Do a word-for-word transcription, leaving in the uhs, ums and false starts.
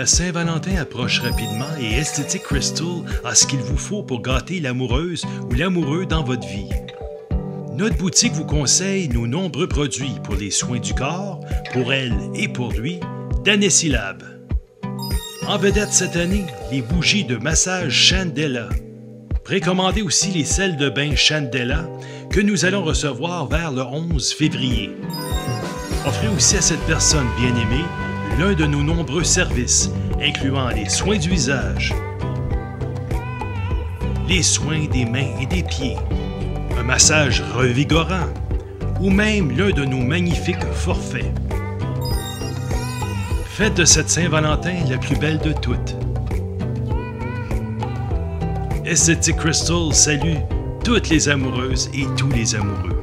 La Saint-Valentin approche rapidement et Esthétique Crystal a ce qu'il vous faut pour gâter l'amoureuse ou l'amoureux dans votre vie. Notre boutique vous conseille nos nombreux produits pour les soins du corps, pour elle et pour lui, d'Annecy-Lab. En vedette cette année, les bougies de massage Chandela. Précommandez aussi les sels de bain Chandela que nous allons recevoir vers le onze février. Offrez aussi à cette personne bien-aimée l'un de nos nombreux services, incluant les soins du visage, les soins des mains et des pieds, un massage revigorant ou même l'un de nos magnifiques forfaits. Faites de cette Saint-Valentin la plus belle de toutes. Esthétique Crystal salue toutes les amoureuses et tous les amoureux.